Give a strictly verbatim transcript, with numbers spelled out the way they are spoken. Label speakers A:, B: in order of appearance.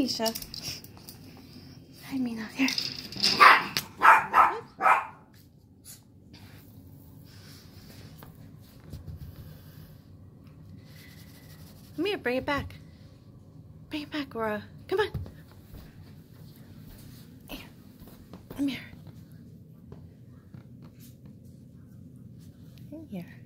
A: Misha. Hi, Mina. Here. Come here. Bring it back. Bring it back, Aurora. Come on. Here. Come here. In here.